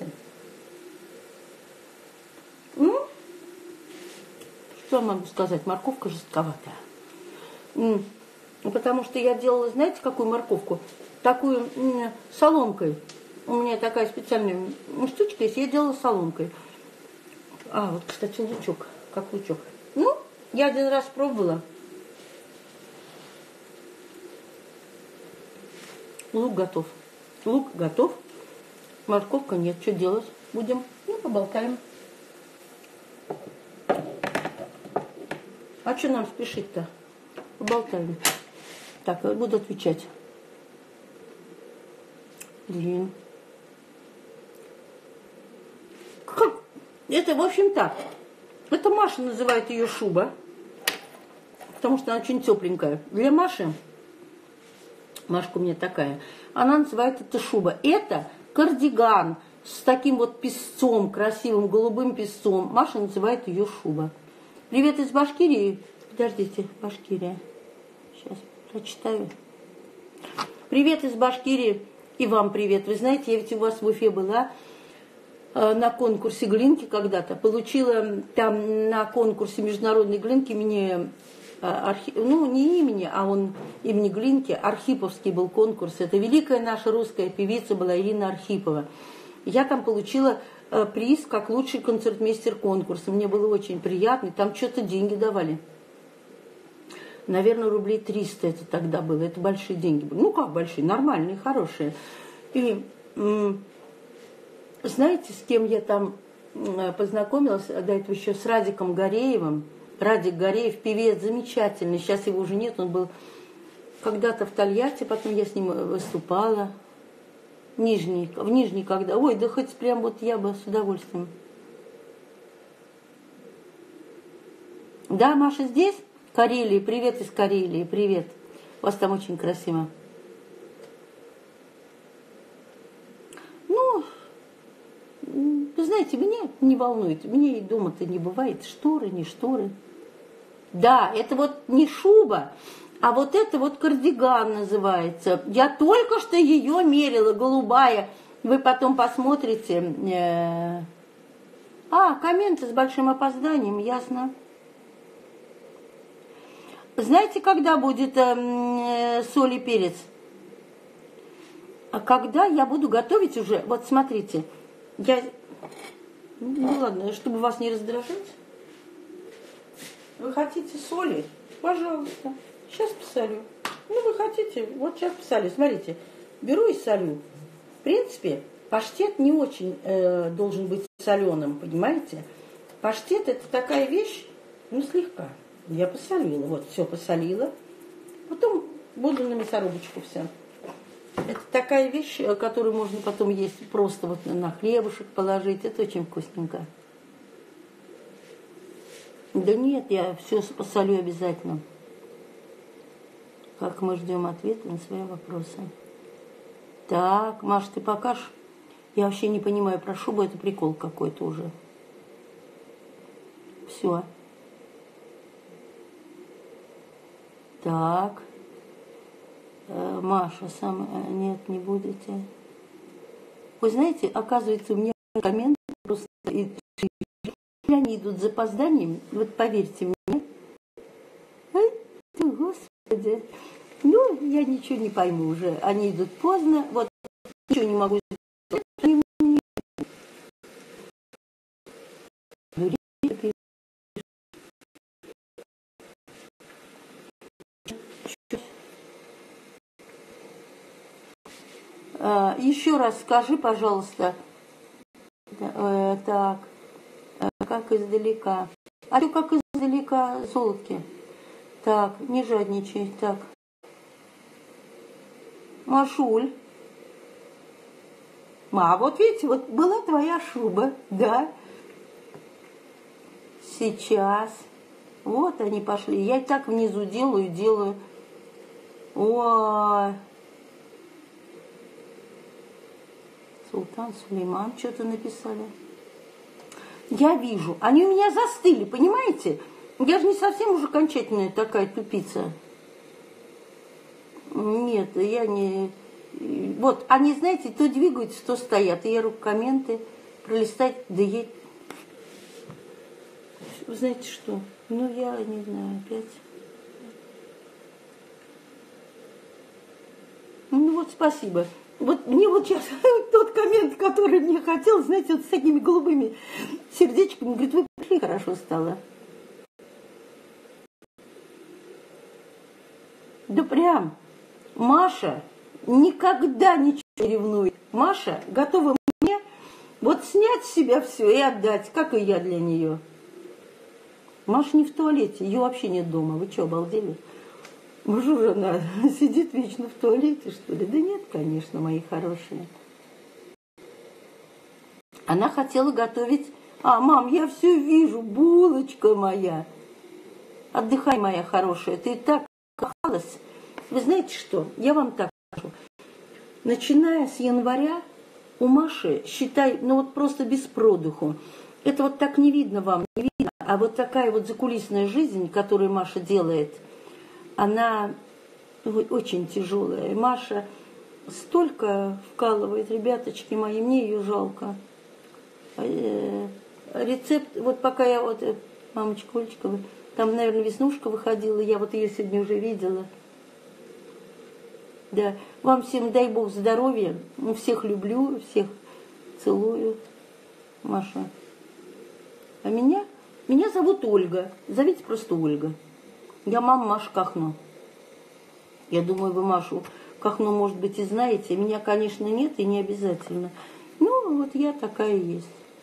Ну, что могу сказать? Морковка жестковатая. М-м, потому что я делала, знаете, какую морковку? Такую м-м, соломкой. У меня такая специальная штучка есть, я делала соломкой. А, вот, кстати, лучок. Как лучок. Ну, я один раз пробовала. Лук готов. Лук готов. Морковка нет. Что делать? Будем? Ну, поболтаем. А что нам спешить-то? Поболтаем. Так, я буду отвечать. Блин. Как? Это, в общем, так. Это Маша называет ее шуба. Потому что она очень тепленькая. Для Маши, Машка у меня такая, она называет это шуба. Это кардиган с таким вот песцом, красивым голубым песцом. Маша называет ее шуба. Привет из Башкирии. Подождите, Башкирия. Сейчас прочитаю. Привет из Башкирии. И вам привет. Вы знаете, я ведь у вас в Уфе была э, на конкурсе глинки когда-то. Получила там на конкурсе международной глинки имени, э, Архи... ну не имени, а он имени Глинки. Архиповский был конкурс. Это великая наша русская певица была Ирина Архипова. Я там получила приз как лучший концертмейстер конкурса. Мне было очень приятно. Там что-то деньги давали. Наверное, рублей триста это тогда было. Это большие деньги были. Ну как большие? Нормальные, хорошие. И знаете, с кем я там познакомилась? До этого еще с Радиком Гореевым. Радик Гореев, певец замечательный. Сейчас его уже нет. Он был когда-то в Тольятти. Потом я с ним выступала. Нижний, в Нижний когда. Ой, да хоть прям вот я бы с удовольствием. Да, Маша здесь? Карелии, привет из Карелии, привет. У вас там очень красиво. Ну, вы знаете, меня не волнует. Мне и дома-то не бывает. Шторы, не шторы. Да, это вот не шуба. А вот это вот кардиган называется. Я только что ее мерила, голубая. Вы потом посмотрите. А, комменты с большим опозданием, ясно. Знаете, когда будет э, соль и перец? А когда я буду готовить уже, вот смотрите, я, ну ладно, чтобы вас не раздражать. Вы хотите соли? Пожалуйста. Сейчас посолю. Ну, вы хотите, вот сейчас посолю. Смотрите, беру и солю. В принципе, паштет не очень э, должен быть соленым, понимаете? Паштет это такая вещь, ну, слегка. Я посолила, вот, все посолила. Потом буду на мясорубочку все. Это такая вещь, которую можно потом есть просто вот на хлебушек положить. Это очень вкусненько. Да нет, я все посолю обязательно. Как мы ждем ответа на свои вопросы. Так, Маш, ты покажешь? Я вообще не понимаю, про шубу это прикол какой-то уже. Все. Так. Э, Маша, сам... э, Нет, не будете. Вы знаете, оказывается, у меня комменты просто... Они идут с запозданием. Вот поверьте мне. Ай, ты, Господи. Ну, я ничего не пойму уже. Они идут поздно. Вот ничего не могу сделать. Еще раз скажи, пожалуйста. Э, так. Как издалека. А что, как издалека, золотки? Так, не жадничай. Так. Машуль. Ма, вот видите, вот была твоя шуба, да? Сейчас. Вот они пошли. Я и так внизу делаю, делаю. Ой. Султан Сулейман что-то написали. Я вижу. Они у меня застыли, понимаете? Я же не совсем уже окончательная такая тупица. Нет, я не... Вот, они, знаете, то двигаются, то стоят. И я руку комменты пролистать, да я... Вы знаете что? Ну, я не знаю, опять... Ну, вот спасибо. Вот мне вот сейчас тот коммент, который мне хотел, знаете, вот с такими голубыми сердечками, говорит, вы пришли, хорошо стало. Да прям, Маша никогда ничего не ревнует. Маша готова мне вот снять с себя все и отдать, как и я для нее. Маша не в туалете, ее вообще нет дома. Вы что, обалдели? Может, уже она сидит вечно в туалете, что ли? Да нет, конечно, мои хорошие. Она хотела готовить... А, мам, я все вижу, булочка моя. Отдыхай, моя хорошая, ты и так кахалась. Вы знаете что? Я вам так скажу. Начиная с января у Маши, считай, ну вот просто без продыху. Это вот так не видно вам, не видно. А вот такая вот закулисная жизнь, которую Маша делает... Она очень тяжелая. И Маша столько вкалывает, ребяточки мои, мне ее жалко. Рецепт, вот пока я вот, мамочка Олечка, там, наверное, Веснушка выходила, я вот ее сегодня уже видела. Да, вам всем дай Бог здоровья, всех люблю, всех целую, Маша. А меня, меня зовут Ольга, зовите просто Ольга. Я мама Маши Кахно. Я думаю, вы Машу Кахно, может быть, и знаете. Меня, конечно, нет и не обязательно. Ну, вот я такая есть.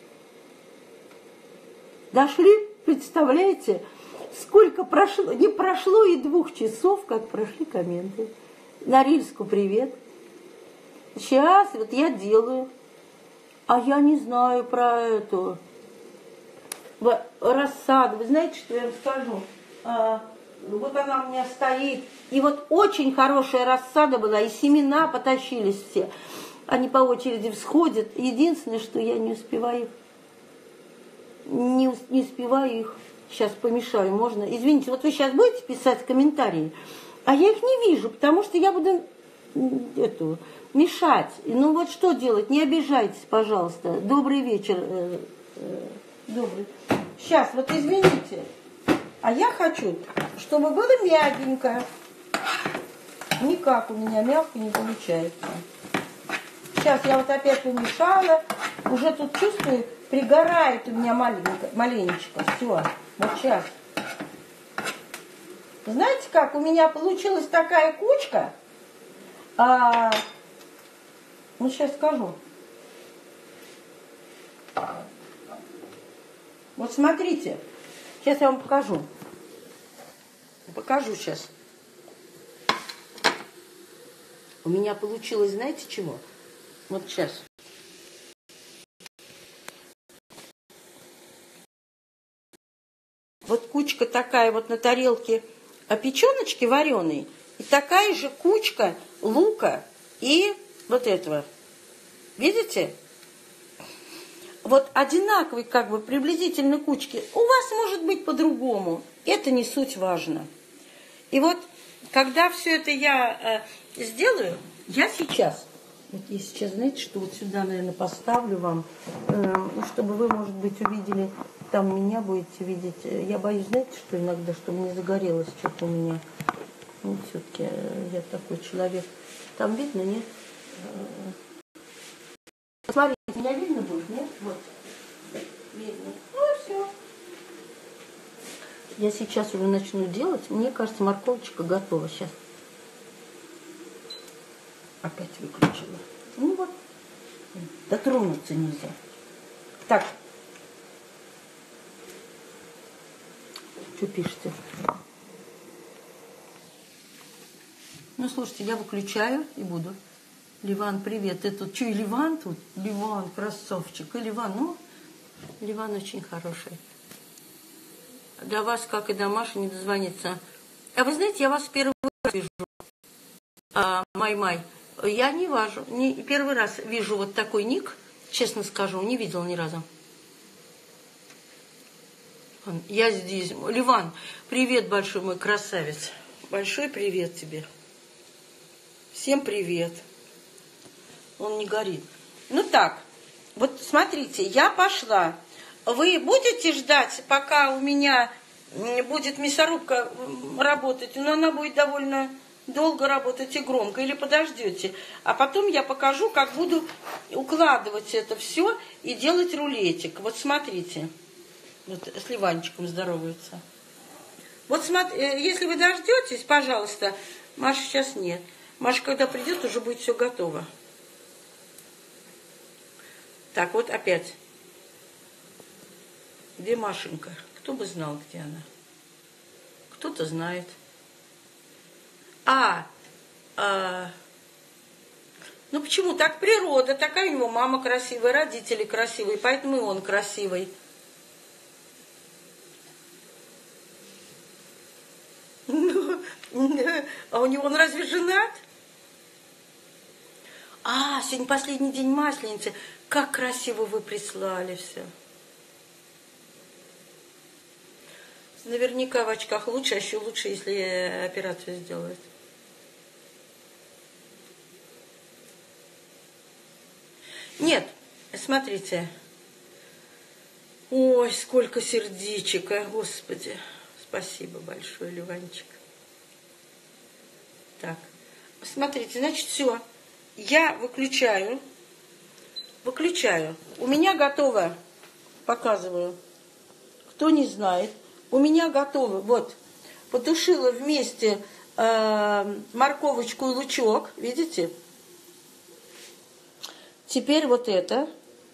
Дошли, представляете, сколько прошло, не прошло и двух часов, как прошли комменты. Норильску привет. Сейчас вот я делаю. А я не знаю про эту рассаду. Вы знаете, что я вам скажу? Вот она у меня стоит. И вот очень хорошая рассада была, и семена потащились все. Они по очереди всходят. Единственное, что я не успеваю их. Не, не успеваю их. Сейчас помешаю, можно? Извините, вот вы сейчас будете писать комментарии, а я их не вижу, потому что я буду эту, мешать. Ну вот что делать? Не обижайтесь, пожалуйста. Добрый вечер. Добрый. Сейчас, вот извините. А я хочу, чтобы было мягенько. Никак у меня мягко не получается. Сейчас я вот опять помешала. Уже тут чувствую, пригорает у меня маленько, маленечко. Все, вот сейчас. Знаете как, у меня получилась такая кучка. А, ну, сейчас скажу. Вот смотрите. Сейчас я вам покажу. Покажу сейчас. У меня получилось, знаете чего? Вот сейчас. Вот кучка такая вот на тарелке печеночки вареной, и такая же кучка лука и вот этого. Видите? Вот одинаковые, как бы, приблизительно кучки. У вас может быть по-другому. Это не суть важно. И вот, когда все это я э, сделаю, я сейчас, вот я сейчас, знаете, что вот сюда, наверное, поставлю вам, э, чтобы вы, может быть, увидели, там меня будете видеть. Я боюсь, знаете, что иногда, чтобы не загорелось что-то у меня. Ну, все-таки я такой человек. Там видно, нет? Смотрите, меня видно будет, нет? Вот. Видно. Ну и все. Я сейчас уже начну делать. Мне кажется, морковочка готова сейчас. Опять выключила. Ну вот. Дотронуться нельзя. Так. Что пишете? Ну, слушайте, я выключаю и буду. Ливан, привет. Ты тут что, и Ливан тут? Ливан, красавчик. И Ливан, ну, Ливан очень хороший. До вас, как и до Маши, не дозвониться. А вы знаете, я вас первый раз вижу. А, Май-Май. Я не важу. Не, первый раз вижу вот такой ник, честно скажу, не видела ни разу. Я здесь. Ливан, привет большой, мой красавец. Большой привет тебе. Всем привет. Он не горит. Ну так, вот смотрите, я пошла. Вы будете ждать, пока у меня будет мясорубка работать? Но она будет довольно долго работать и громко. Или подождете? А потом я покажу, как буду укладывать это все и делать рулетик. Вот смотрите. Вот с Ливанчиком здоровается. Вот смотрите, если вы дождетесь, пожалуйста. Маши сейчас нет. Маша, когда придет, уже будет все готово. Так, вот опять. Где Машенька? Кто бы знал, где она? Кто-то знает. А, а, ну почему? Так природа, такая у него мама красивая, родители красивые, поэтому и он красивый. Ну, а у него он разве женат? А, сегодня последний день Масленицы. Как красиво вы прислали все. Наверняка в очках лучше, а еще лучше, если операцию сделают. Нет, смотрите. Ой, сколько сердечек, а, Господи. Спасибо большое, Ливанчик. Так, смотрите, значит, все. Я выключаю. Выключаю. У меня готово. Показываю. Кто не знает. У меня готово. Вот. Потушила вместе э, морковочку и лучок. Видите? Теперь вот это.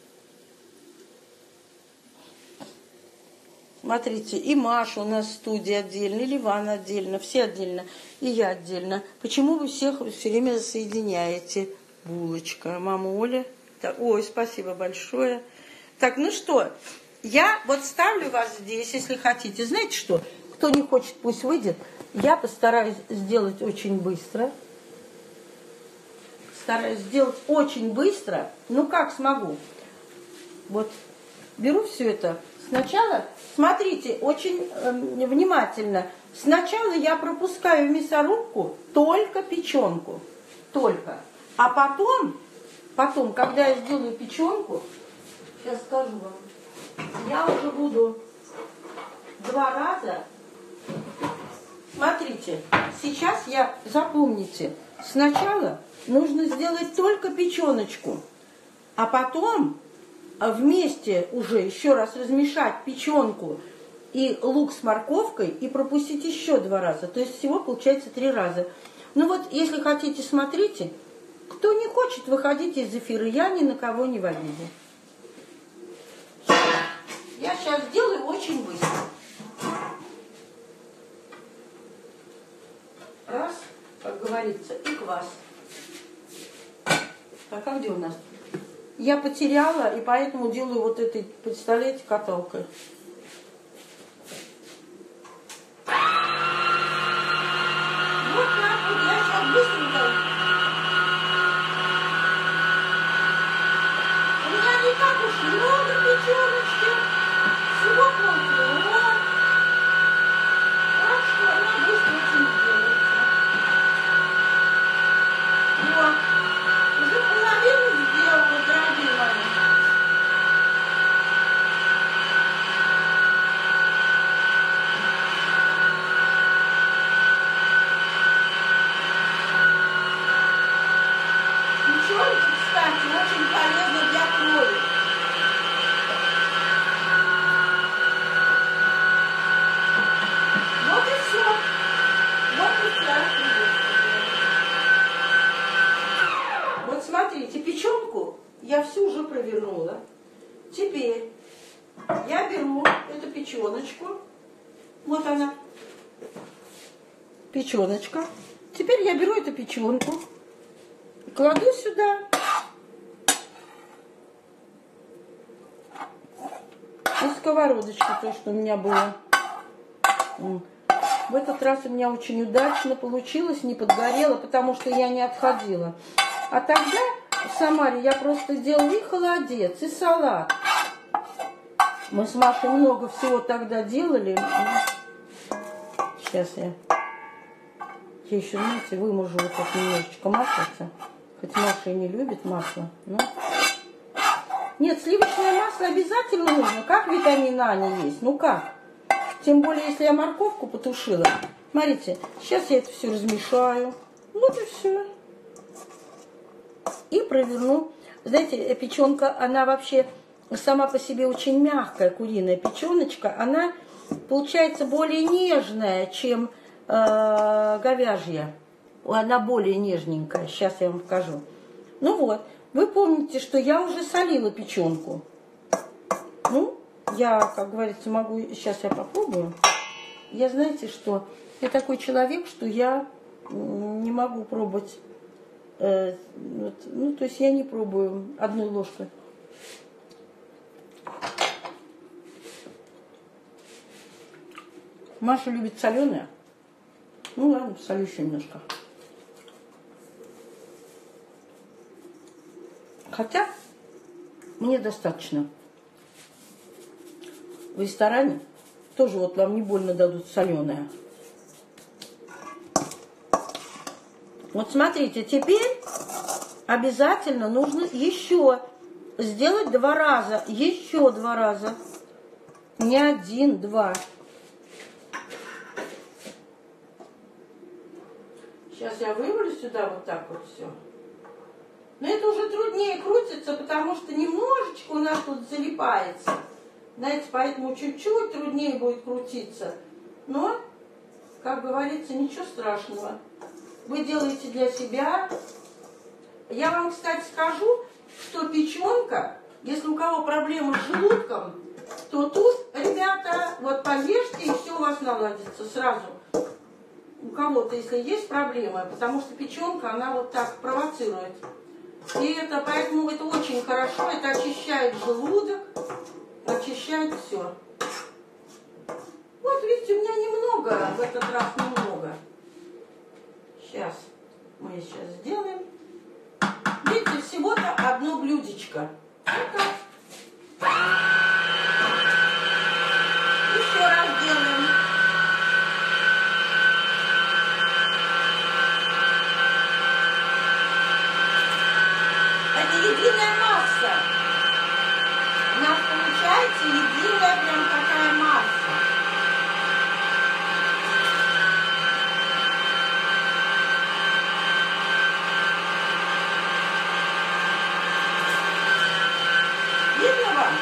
Смотрите, и Маша у нас в студии отдельно, и Ливан отдельно, все отдельно, и я отдельно. Почему вы всех все время соединяете? Булочка, мама Оля. Так, ой, спасибо большое. Так, ну что, я вот ставлю вас здесь, если хотите. Знаете что? Кто не хочет, пусть выйдет. Я постараюсь сделать очень быстро. Стараюсь сделать очень быстро. Ну, как смогу. Вот, беру все это. Сначала, смотрите, очень э, внимательно. Сначала я пропускаю в мясорубку только печенку. Только. А потом, потом, когда я сделаю печенку, сейчас скажу вам, я уже буду два раза. Смотрите, сейчас я, запомните, сначала нужно сделать только печеночку, а потом вместе уже еще раз размешать печенку и лук с морковкой и пропустить еще два раза. То есть всего получается три раза. Ну вот, если хотите, смотрите. Кто не хочет, выходите из эфира. Я ни на кого не в обиде. Я сейчас сделаю очень быстро. Раз, как говорится, и квас. Так, а где у нас? Я потеряла, и поэтому делаю вот этой, представляете, каталкой. Вот так вот, я сейчас быстренько. У меня не так уж много печеночки. Всего полкило. Так что она быстро очень делается. Вот. Уже половину сделала, дорогие мои. Печенки, кстати, очень полезны для крови. Вот и все. Вот и вся. Вот смотрите, печенку я всю уже провернула. Теперь я беру эту печеночку. Вот она. Печеночка. Теперь я беру эту печенку. Кладу сюда. И сковородочку, то, что у меня было. В этот раз у меня очень удачно получилось, не подгорело, потому что я не отходила. А тогда в Самаре я просто делала и холодец, и салат. Мы с Машей много всего тогда делали. Сейчас я, я еще, знаете, выможу вот так немножечко маслица. Хоть Маша и не любит масло. Но... Нет, сливочное масло обязательно нужно. Как витамин А не есть? Ну как? Тем более, если я морковку потушила. Смотрите, сейчас я это все размешаю. Вот и все. И проверну. Знаете, печенка, она вообще сама по себе очень мягкая, куриная печеночка. Она получается более нежная, чем э, говяжья. Она более нежненькая. Сейчас я вам покажу. Ну вот, вы помните, что я уже солила печенку. Ну, я, как говорится, могу... Сейчас я попробую. Я, знаете, что... Я такой человек, что я не могу пробовать... Э, вот, ну, то есть я не пробую одной ложкой. Маша любит соленое. Ну ладно, посолю еще немножко. Хотя мне достаточно. В ресторане тоже вот вам не больно дадут соленое. Вот смотрите, теперь обязательно нужно еще сделать два раза. Еще два раза. Не один, два. Сейчас я вывалю сюда вот так вот все. Но это уже труднее крутится, потому что немножечко у нас тут залипается. Знаете, поэтому чуть-чуть труднее будет крутиться. Но, как говорится, ничего страшного. Вы делаете для себя. Я вам, кстати, скажу, что печенка, если у кого проблемы с желудком, то тут, ребята, вот поешьте, и все у вас наладится сразу. У кого-то, если есть проблемы, потому что печенка, она вот так провоцирует. И это, поэтому это очень хорошо, это очищает желудок, очищает все. Вот, видите, у меня немного, в этот раз немного. Сейчас мы сейчас сделаем. Видите, всего-то одно блюдечко. Вот так. Еще раз делаем. Это единая масса. У нас получается единая прям такая масса. Видно вам?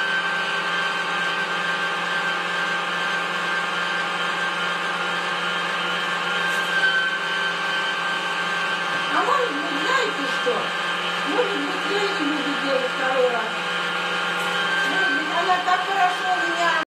А может быть, знаете что? Может быть, я не буду делать второй раз. Может быть, она так хорошо